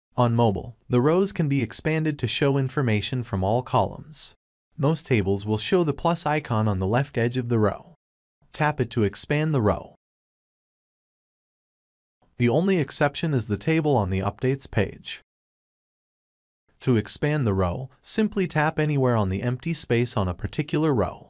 On mobile, the rows can be expanded to show information from all columns. Most tables will show the plus icon on the left edge of the row. Tap it to expand the row. The only exception is the table on the Updates page. To expand the row, simply tap anywhere on the empty space on a particular row.